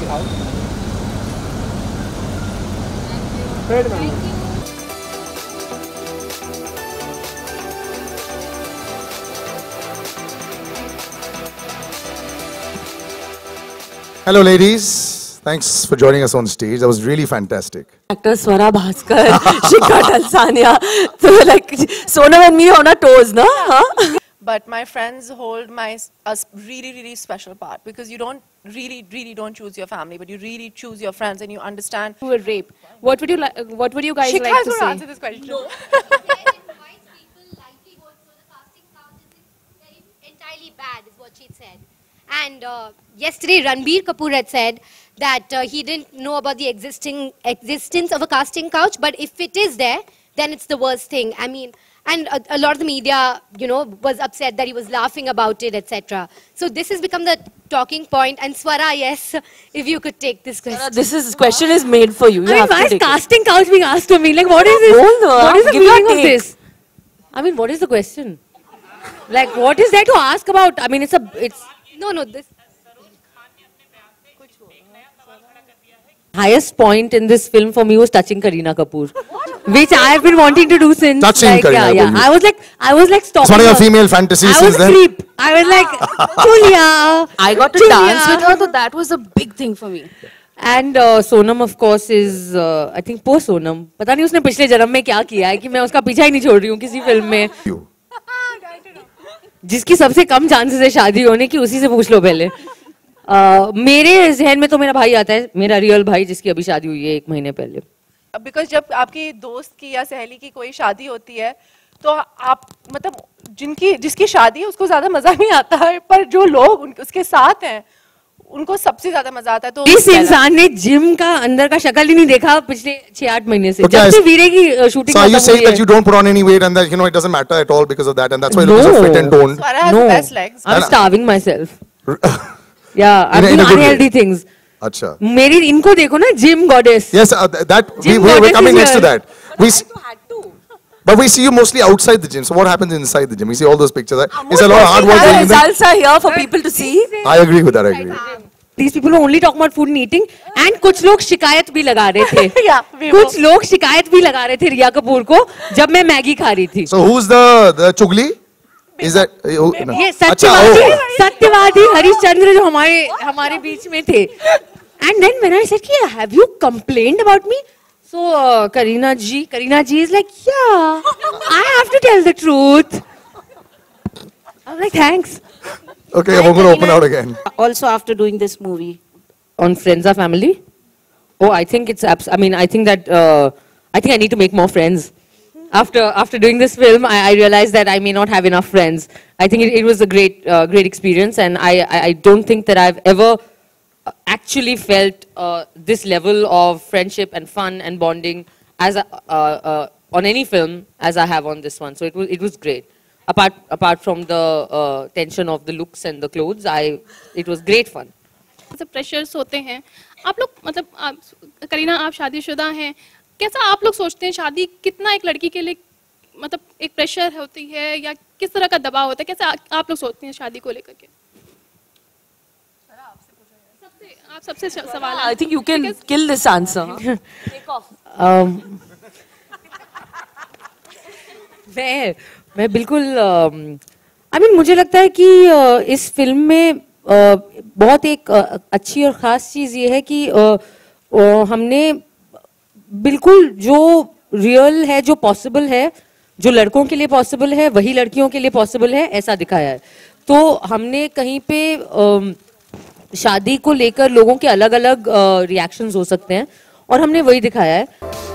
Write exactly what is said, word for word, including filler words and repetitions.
Hello, ladies. Thanks for joining us on stage. That was really fantastic. Actor Swara Bhaskar, Shikha Dalsania. So like Sonam and me on our toes, no? Huh? But my friends hold my a really really special part, because you don't really really don't choose your family, but you really choose your friends, and you understand. To a rape. What would you like? What would you guys Shikha like to is say? answer this question. No. Entirely bad is what she said. And uh, yesterday Ranbir Kapoor had said that uh, he didn't know about the existing existence of a casting couch, but if it is there, then it's the worst thing. I mean, and a, a lot of the media, you know, was upset that he was laughing about it, et cetera. So this has become the talking point. And Swara, yes, if you could take this question. Swara, this is question is made for you. You I mean, have why to is take casting couch being asked to me? Like, what is this? Hold on. What is the Give your meaning of take. this? I mean, what is the question? Like, what is there to ask about? I mean, it's a, it's. No, no, this. Highest point in this film for me was touching Kareena Kapoor, which I have been wanting to do since. Touching like, Kareena yeah, yeah. Kapoor. I was like, I was like stalking. It's one of your her. female fantasies I was since a then? creep. I was like, Julia. I got to Julia. dance with her, so that was a big thing for me. And uh, Sonam, of course, is uh, I think poor Sonam. पता नहीं उसने पिछले जन्म में क्या किया है कि मैं उसका पीछा ही नहीं छोड़ रही हूँ किसी फिल्म में. जिसकी सबसे कम चांसेस है शादी होने की, उसी से पूछ लो पहले. Uh, मेरे जहन में तो मेरा भाई आता है, मेरा रियल भाई जिसकी अभी शादी हुई है एक महीने पहले. बिकॉज जब आपकी दोस्त की या सहेली की कोई शादी होती है, तो आप मतलब जिनकी जिसकी शादी है उसको ज्यादा मजा नहीं आता है, पर जो लोग उन, उसके साथ हैं उनको सबसे ज्यादा मजा आता है. तो इस इंसान ने जिम का अंदर का शक्ल ही नहीं देखा पिछले छह आठ महीने से. Okay, जब से वीरे की शूटिंग So are you खत्म हुई saying that है. you don't put on any weight and that you know it doesn't matter at all because of that, and that's why you look No. so fit and toned? Swara has No, the best legs. I'm starving myself. Yeah, I'm In a- in doing a good way. unhealthy things. Acha. मेरी इनको देखो ना, gym goddess. Yes, uh, th- that we, Gym we, we're goddess coming is next to here. that. We, s- but we see you mostly outside the gym. So what happens inside the gym? We see all those pictures. It's a lot of hard work. The going in there. results are here for people to see. I agree with that. I agree. These people who only talk about food and eating, and कुछ लोग शिकायत भी लगा रहे थे. Yeah, we कुछ लोग शिकायत भी लगा रहे थे रिया कपूर को जब मैं मैगी खा रही थी. So who's the the chugli? Is that? Uh, who, no. ये Acha, सत्यवादी oh. सत्यवादी हरिश्चंद्र जो हमारे हमारे बीच में थे. And then when I said, "Yeah, have you complained about me?" So uh, Kareena ji, Kareena ji is like, "Yeah, I have to tell the truth." I'm like, "Thanks." Okay, I'm going to open out again. Also after doing this movie. On Friends or Family? Oh, I think it's abs- I mean, I think that uh, I think I need to make more friends. After after doing this film, I, I realized that I may not have enough friends. I think it, it was a great uh, great experience, and I, I I don't think that I've ever actually felt uh, this level of friendship and fun and bonding as a, uh, uh, on any film as I have on this one. So it was it was great. Apart apart from the uh, tension of the looks and the clothes, I it was great fun. सब pressures होते हैं. आप लोग मतलब आप, करीना आप शादीशुदा हैं, कैसा आप लोग सोचते हैं शादी कितना एक लड़की के लिए मतलब एक प्रेशर होती है या किस तरह का दबाव होता है, कैसे आ, आप लोग सोचते हैं शादी को लेकर के? सबसे आप सबसे सवाल. I think you can kill this answer. Take off. um, मैं मैं बिल्कुल आई मीन मुझे लगता है कि uh, इस फिल्म में uh, बहुत एक uh, अच्छी और ख़ास चीज़ ये है कि uh, uh, हमने बिल्कुल जो रियल है, जो पॉसिबल है, जो लड़कों के लिए पॉसिबल है वही लड़कियों के लिए पॉसिबल है, ऐसा दिखाया है. तो हमने कहीं पे uh, शादी को लेकर लोगों के अलग अलग रिएक्शंस हो सकते हैं और हमने वही दिखाया है.